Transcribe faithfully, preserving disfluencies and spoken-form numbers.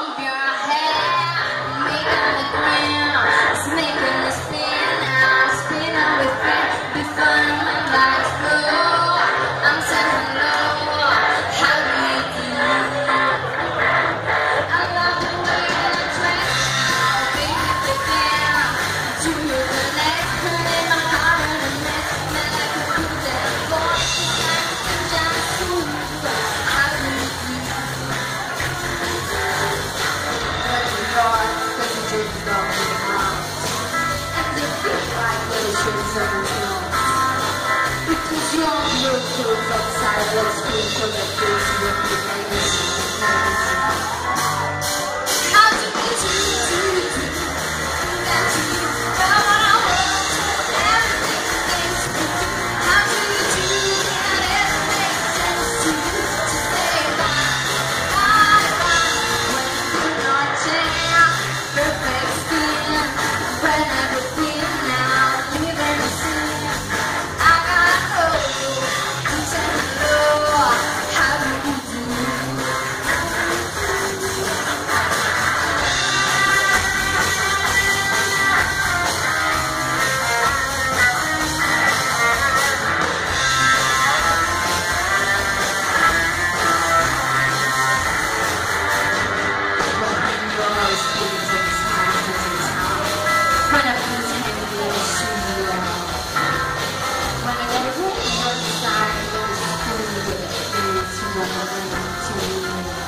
comb your hair, making the ground, making the spin out, spinning with me before my lights glow. I'm saying hello, how do you do? I love the way you dress now, baby, get down to the next, putting my heart in a mess, man, like a cool that boy, like a just fool. How do you do? Cause the dream is all in the house, and they feel like little shivers on the floor. Because your look goes upside the screen for the face with the ladies. How do you do, do, do, that to you? But when I want everything things to do. How do you do that it makes sense to you? To say bye, bye, bye, when you're not there. Perfect skin, when everything now, leaving the scene. I gotta know you, I'm saying hello, how do you do? When I was hanging in the studio, when I go to work outside, I go to school with it, it's one of them to